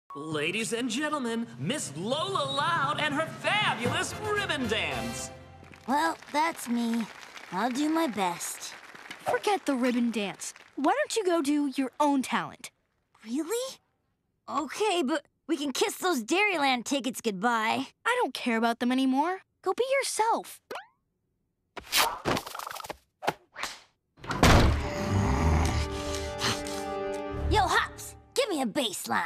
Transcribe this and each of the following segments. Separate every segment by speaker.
Speaker 1: Ladies and gentlemen, Miss Lola Loud and her fabulous ribbon dance.
Speaker 2: Well, that's me. I'll do my best.
Speaker 3: Forget the ribbon dance. Why don't you go do your own talent?
Speaker 2: Really? Okay, but we can kiss those Dairyland tickets goodbye.
Speaker 3: I don't care about them anymore. Go be yourself.
Speaker 2: Yo, Hops, give me a bass line.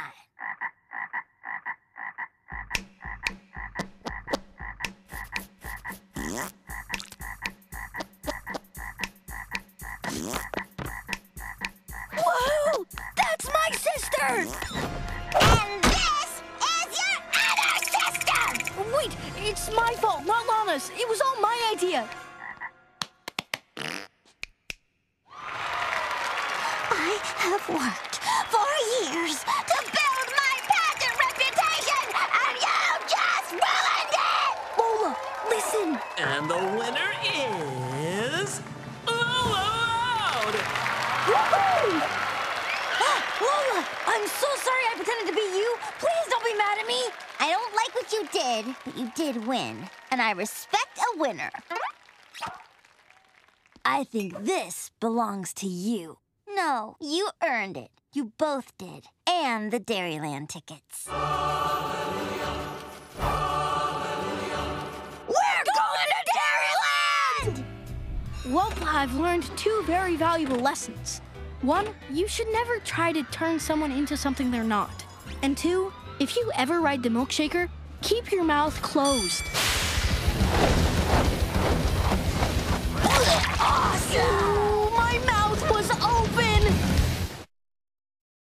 Speaker 3: Whoa! That's my sister!
Speaker 2: And this is your other sister!
Speaker 3: Wait, it's my fault, not Lana's. It was all my idea.
Speaker 2: I have worked for years to build my pageant reputation, and you just ruined it!
Speaker 3: Lola, listen.
Speaker 1: And the winner is... Lola Loud!
Speaker 3: Woohoo!
Speaker 2: Lola, I'm so sorry I pretended to be you. Please don't be mad at me. I don't like what you did, but you did win, and I respect a winner. I think this belongs to you. No, you earned it. You both did. And the Dairyland tickets. We're going to Dairyland!
Speaker 3: Well, I've learned two very valuable lessons. One, you should never try to turn someone into something they're not. And two, if you ever ride the milkshaker, keep your mouth closed.
Speaker 2: Awesome!